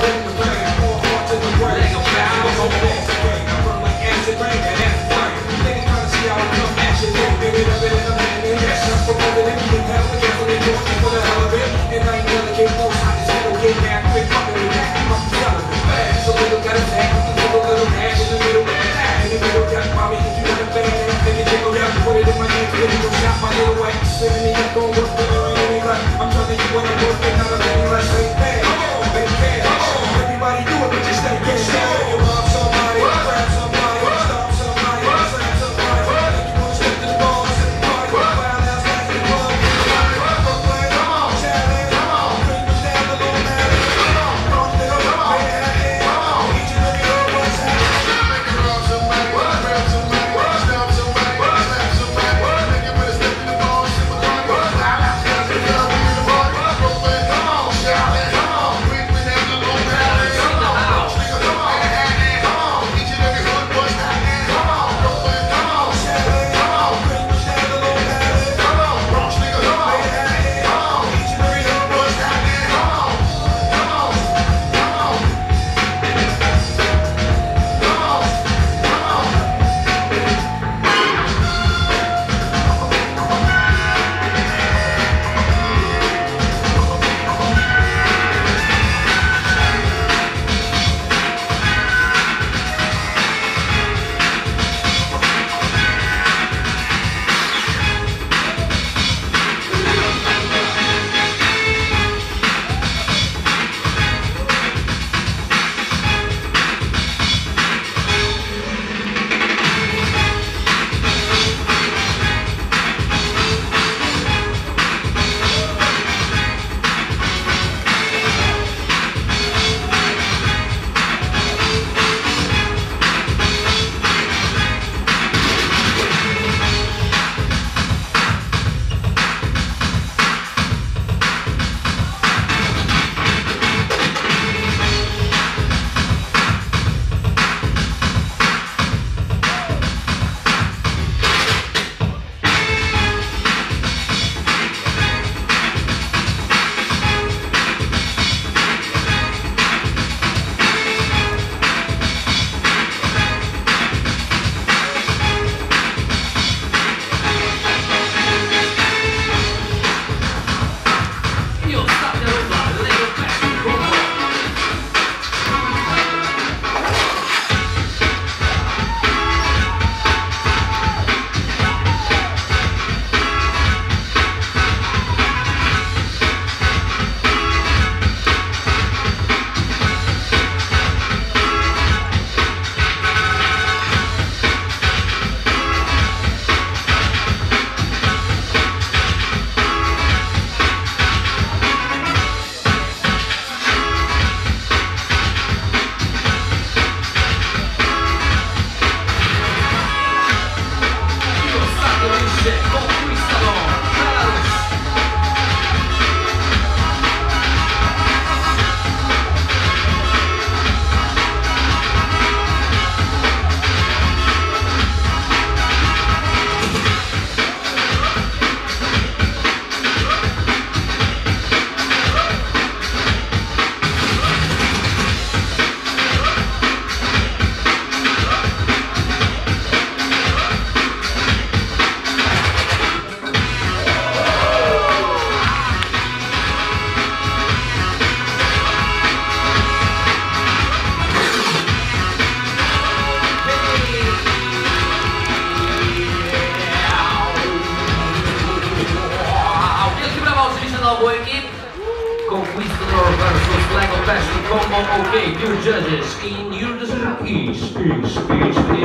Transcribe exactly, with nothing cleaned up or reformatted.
ready to play. More heart to the brain. Lego Passion, I'm on the next way. I run like acid rain, and that's the brain. Niggas trying to see how I come at you. They figure it up and I'm in it. Yes, I'm for living it. You have to definitely do it for the hell of it. And I ain't gonna get no hot as hell. Get mad quick, fucking with that. I'm selling it fast. So little got a tag. Give a little dash in the middle. In the middle, got mommy. If you got a bad ass, then you jiggle down. Put it in my hand. Then you go shop my little way. Sitting in your phone, work with her in any life. I'm telling you what I'm working out of any life. Say bad. Make cash. Everybody do it, but just stay cash. You rob somebody, grab somebody, stop somebody, slap somebody. Like you wanna step to the ball, set the party. Wild ass guys in the club. Brooklyn, come on, challenge, come on. Bring them down the little man. Come on, come on, come on. Come on, each and every hood what's happening. Make it rob somebody, grab somebody, stop somebody, slap somebody. Make it with a step to the ball, set the party. Wild ass guys in the club, we in the party. Brooklyn, come on, challenge, come on. Bring them down the little man. Come on, come on, come on. Each and every hood what's happening. Come on, Brooklyn, come on, challenge, come on. Bring them down the little man. Come on, Bronx nigga, come on. Come on, each and every hood what's happening. Come on, come on, come on. Come on, Conquistador, Conquistador versus Lego Passion combo. Okay, your judges in your decision is, is, is, is.